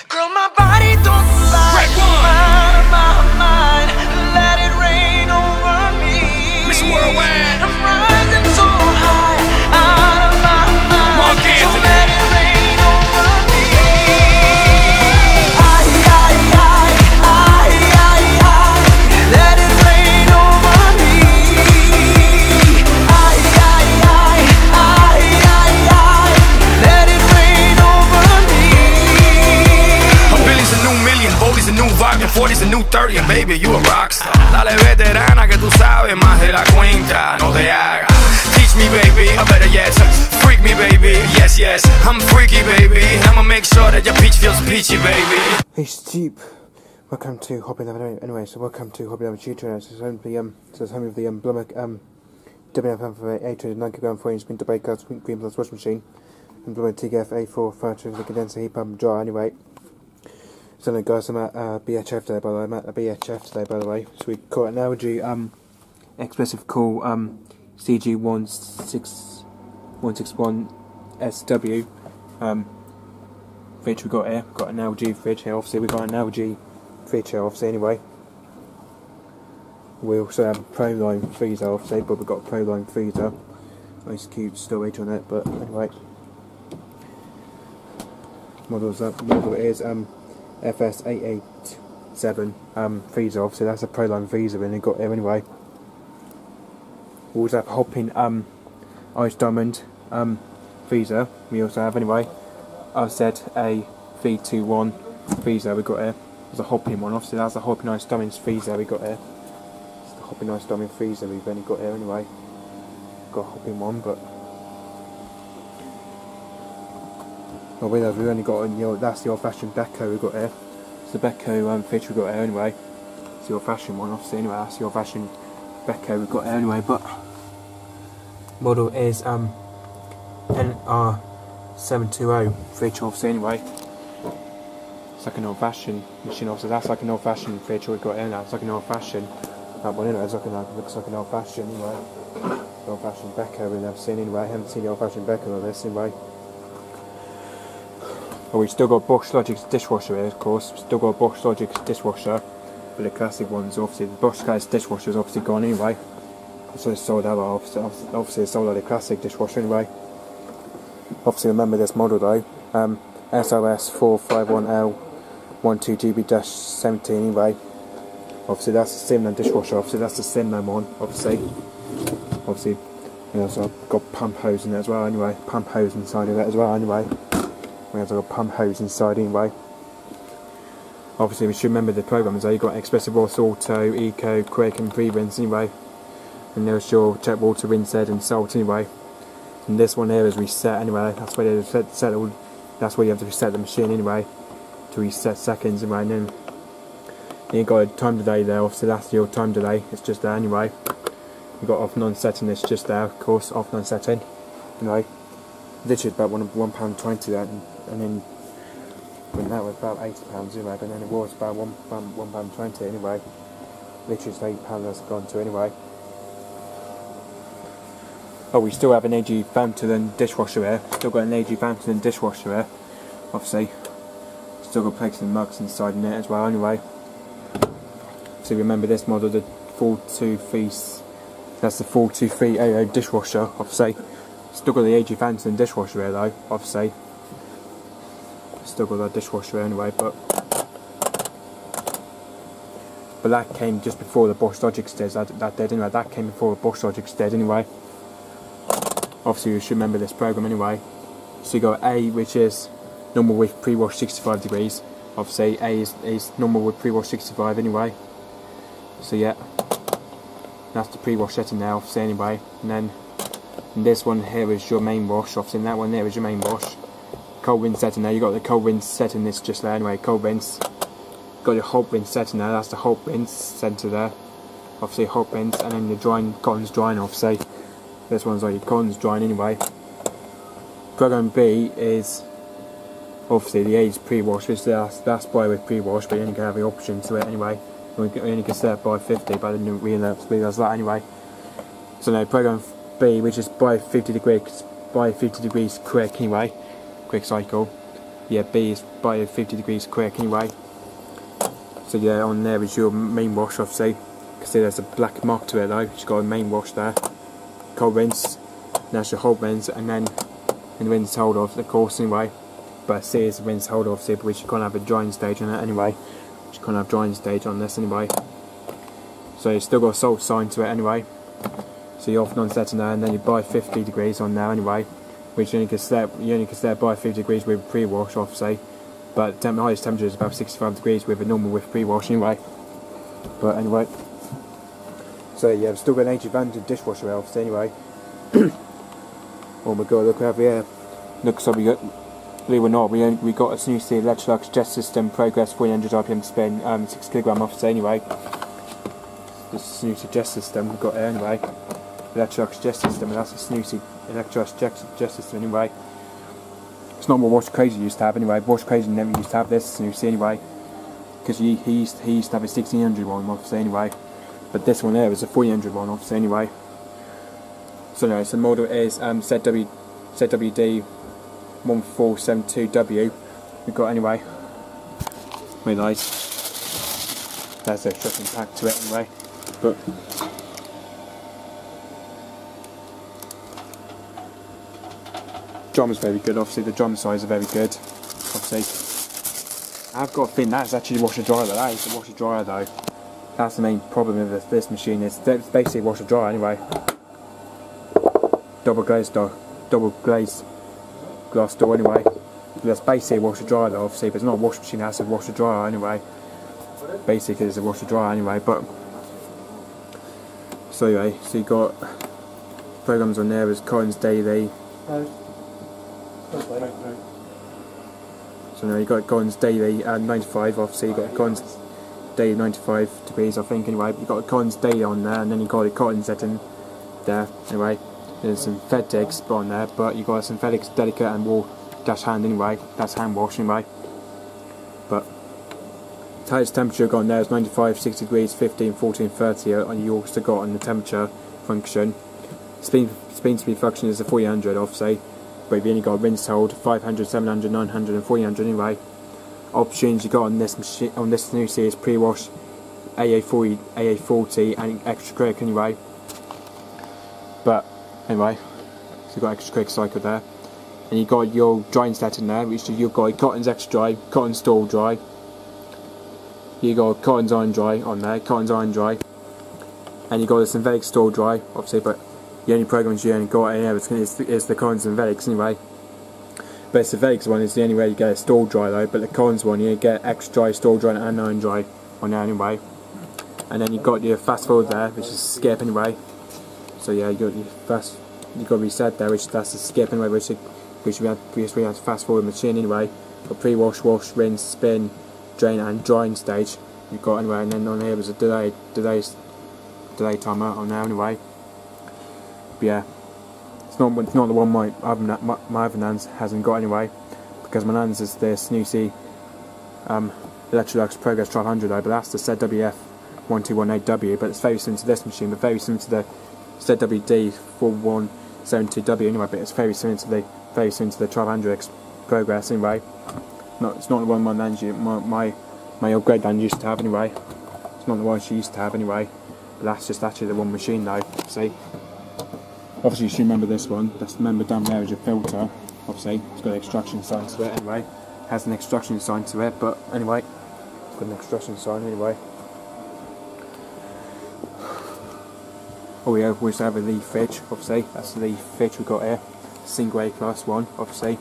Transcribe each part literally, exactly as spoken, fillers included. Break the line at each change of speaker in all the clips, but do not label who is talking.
Girl, my body don't lie. I'm out of my mind. Let it rain over me.
Miss Worldwide.
I'm rising so high, out of my mind.
Mark
So
Anthony.
let it rain over me. I, I, I, I, I, I. Let it rain over me. I, I, I, I, I, I. Let it rain over me.
A billion's a new million, forty's a new vibe, and forty's a new thirty, and baby, you a rockstar. Dale veterana que tú sabes más de la cuenta, no te hagas. Teach me, baby, or better yet, freak me, baby. Yes, yes, I'm freaky, baby. I'ma make sure that your peach feels peachy, baby.
Hey Steve, welcome to Hobby Lover. Anyway, so welcome to Hobby Lover Tutor. So it's home of the um, so it's home of the um, Blummer um, W F M for eight hundred nine kilogram four inch spin debate cards, green plus washing machine, and Blummer T G F A four furniture with the condenser heat pump dryer. Anyway, so anyway, guys, I'm at uh, B H F today. By the way, I'm at the B H F today. By the way, so we caught an L G um, expressive call um, C G one six one six one S W um. fridge we got here. We've got an L G fridge here, obviously. We've got an L G fridge here, obviously, anyway. We also have a Proline freezer, obviously, but we've got a Proline freezer. Nice cute storage on it, but anyway. Models up. Model is um, F S eight eight seven um, freezer, obviously. That's a Proline freezer, and we got here anyway. We also have a Hopping um, Ice Diamond um, freezer. We also have, anyway. I've said a V twenty-one freezer we got here. There's a Hopping one, obviously that's a Hopping Ice Diamond freezer we got here. It's the Hopping Ice Diamond freezer we've only got here anyway. Got a Hopping one, but oh, we have, we've only got a, you know, that's the old fashioned Beko we got here. It's the Beko um, fridge we got here anyway. It's the old fashioned one, obviously, anyway. That's the old fashioned Beko we got here anyway. But model is um N R seven two zero fridge, obviously, anyway. It's like an old fashioned machine, obviously. That's like an old fashioned fridge we got in now. It's like an old fashioned. That one, anyway, it's like an, it looks like an old fashioned, anyway. The old fashioned Beko we've never seen, anyway. I haven't seen the old fashioned Beko of this, anyway. Oh, we've still got Bosch Logic's dishwasher here, of course. We've still got Bosch Logic's dishwasher. But the classic ones, obviously, the Bosch guy's dishwasher is obviously gone anyway. So it's sold out, obviously, obviously it's sold out the classic dishwasher anyway. Obviously remember this model though, um, S O S four five one L twelve G B seventeen anyway. Obviously that's the Simlan dishwasher, obviously that's the Simlan one, obviously. Obviously, we also got pump hose in there as well anyway, pump hose inside of it as well anyway. We also got pump hose inside anyway. Obviously we should remember the programs though, you've got Expressive Wash Auto, Eco, Quick and Pre-Rinse anyway. And there's your check water, rinse, head and salt anyway. And this one here is reset anyway, that's where they set, set all, that's where you have to reset the machine anyway, to reset seconds anyway, and then you got a time delay there, obviously that's your time delay, it's just there anyway. You got off non-setting, it's just there, of course, off non-setting. Anyway, literally about one, one pound twenty there, and, and then when that was about eighty pounds anyway, but then it was about one, one, one pound twenty anyway. Literally it's eight pounds that's gone to anyway. Oh, we still have an A G Fountain dishwasher here. Still got an A G Fountain dishwasher here. Obviously, still got plates and mugs inside in it as well. Anyway, so remember this model, the four two three. That's the four two three A O dishwasher. Obviously, still got the A G Fountain dishwasher here though. Obviously, still got that dishwasher here anyway, but but that came just before the Bosch Logic's did. That that did anyway. That came before the Bosch Logic's did anyway. Obviously you should remember this program anyway. So you got A, which is normal with pre-wash sixty-five degrees. Obviously A is, is normal with pre-wash sixty-five anyway. So yeah, that's the pre-wash setting now, obviously anyway. And then and this one here is your main wash, obviously, and that one there is your main wash. Cold rinse setting there, you got the cold rinse setting this just there anyway, cold rinse. Got your hot rinse setting there, that's the hot rinse centre there. Obviously hot rinse, and then the drying, cotton's drying, obviously. This one's like your cotton's drying anyway. Program B is obviously the A is pre-wash, which that's, that's by with pre-wash, but you only can have the option to it anyway. We only can set it by fifty, but I didn't realise that anyway. So no, program B, which is by fifty degrees, by fifty degrees quick anyway, quick cycle. yeah, B is by fifty degrees quick anyway. So yeah, on there is your main wash, obviously. Because there's a black mark to it though. It's got a main wash there. Cold rinse. That's your hot rinse, and then and the rinse hold off, of course, anyway. But C is the rinse hold off, so which you can't have a drying stage on it anyway. You can't have drying stage on this anyway. So you still got a salt sign to it anyway. So you're off non-setting there, and then you buy fifty degrees on there anyway, which you only can set you only can set by fifty degrees with pre-wash, obviously. But the highest temperature is about sixty-five degrees with a normal with pre-wash anyway. But anyway, so yeah, I've still got an eighty advantage dishwasher obviously anyway. Oh my god, look over here. Looks like we got, believe it or not, we only, we got a Snoozy Electrolux Jet System Progress four hundred R P M spin, um, six kilogram officer anyway. This Snoozy Jet System we've got here anyway. Electrolux Jet System, and that's a Snoozy Electrolux Jet, Jet System anyway. It's not what Wash Crazy used to have anyway. Wash Crazy never used to have this Snoozy anyway, because he, he, used, he used to have a sixteen hundred one obviously anyway. But this one here is a four hundred one obviously anyway. So anyway, so the model is um, Z W D one four seven two W. We've got anyway. Very nice. There's a shipping pack to it anyway. But drum's very good. Obviously, the drum size are very good. Obviously, I've got a thing that's actually washer dryer. Though. That is the washer dryer though. That's the main problem with this, this machine. Is it's basically washer dryer anyway. Double glazed door, double glazed glass door anyway. That's basically a washer dryer though, obviously, but it's not a wash machine, that's a washer dryer anyway. Basically it's a washer dryer anyway, but so anyway, so you got programs on there as Collins Daily. So now you got Collins Daily uh, ninety-five, obviously you got Collins Daily ninety-five degrees I think anyway, but you got Collins Daily on there, and then you got a cotton setting there anyway. There's synthetics on there, but you got a synthetics delicate and wool dash hand anyway. That's hand wash anyway. But the highest temperature got on there is ninety-five, sixty degrees, fifteen, fourteen, thirty. And you also got on the temperature function. Speed speed speed function is a four hundred, obviously. But you've only got rinse hold five hundred, seven hundred, nine hundred, and four hundred anyway. Options you got on this machine on this new series pre-wash, A A forty, A A forty, and extra quick anyway. But anyway, so you've got extra quick cycle there, and you've got your drying setting there, which you've got cotton's extra dry, cotton stall dry, you got cotton's iron dry on there, cotton's iron dry, and you got the synthetic stall dry, obviously, but the only programs you only got in there is, is, is the cotton synthetics anyway. But the synthetics one is the only way you get a stall dry though, but the cotton's one you get extra dry, stall dry, and iron dry on there anyway. And then you've got your fast forward there, which is skip anyway. So yeah, you got your fast, you got reset there, which that's the skip anyway, which which we had previously had to fast forward machine anyway. Got pre-wash, wash, rinse, spin, drain, and drying stage. You've got anyway, and then on here was a delay, delay, delay timer on there anyway. But yeah, it's not it's not the one my other my, my other Nans hasn't got anyway, because my Nans is the Snoozy um, Electrolux Progress twelve hundred though, but that's the Z W F one two one eight W, but it's very similar to this machine, but very similar to the Z W D four one seven two W anyway, but it's very similar to the very similar to the twelve hundred X Progress anyway. Not, it's not the one my Nans, my my my old great Nan used to have anyway. It's not the one she used to have anyway. But that's just actually the one machine though. See, obviously you should remember this one. That's remember down there is your filter. Obviously it's got an extraction sign to it anyway. It has an extraction sign to it, but anyway, it's got an extraction sign anyway. Oh yeah, we also have a Lee fridge, obviously. That's the Lee fridge we've got here. Single A class one, obviously.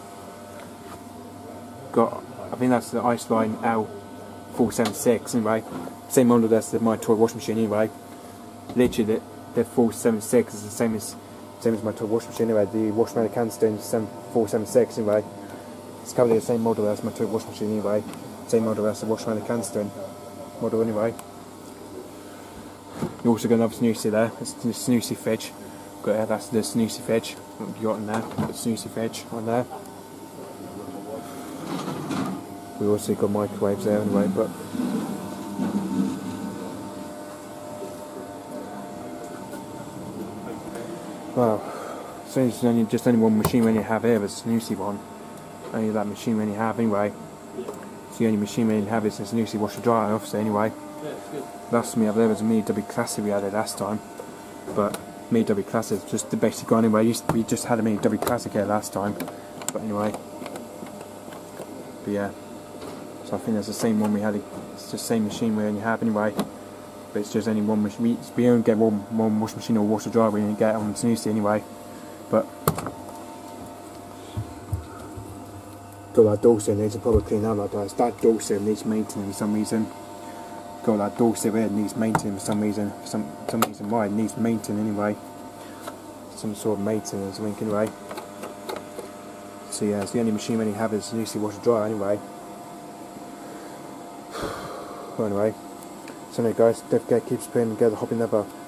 Got, I think that's the Iceline L four seventy-six anyway. Same model as the my toy washing machine anyway. Literally the, the four seventy-six is the same as same as my toy washing machine anyway. The Washman Canstone four seventy-six anyway. It's currently the same model as my toy washing machine anyway. Same model as the Washman Canstone model anyway. You also got another Snoozy there. It's the Snoozy fridge. Got here, that's the Snoozy fridge. What you got in there? Got the Snoozy fridge on there. We also got microwaves there anyway, but wow. So it's only just only one machine when you have here, the Snoozy one. only that machine we only have anyway. It's the only machine we only have is this Nusi washer dryer obviously anyway.
Yeah, it's good.
Last time we had there was a Mini W Classic we had it last time, but Mini W Classic is just the basic one anyway. We just had a Mini W Classic here last time, but anyway. But yeah, so I think that's the same one we had. It's the same machine we only have anyway. But it's just only one machine. We, we only get one one washing machine or washer dryer. We only get it on Snoozy anyway. But got that door sill needs to probably clean out like that. That door sill needs maintenance for some reason. Got that door sill here needs maintenance for some reason. For some some reason why it needs maintenance anyway. Some sort of maintenance link anyway. So yeah, it's the only machine we only have is Snoozy washer dryer anyway. Well, anyway. So anyway guys, don't forget to keep spraying together, hopping never.